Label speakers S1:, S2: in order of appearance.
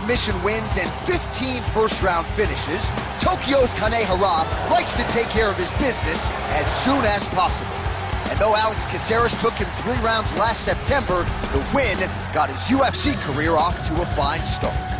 S1: submission wins and 15 first-round finishes, Tokyo's Kanehara likes to take care of his business as soon as possible. And though Alex Caceres took him 3 rounds last September, the win got his UFC career off to a fine start.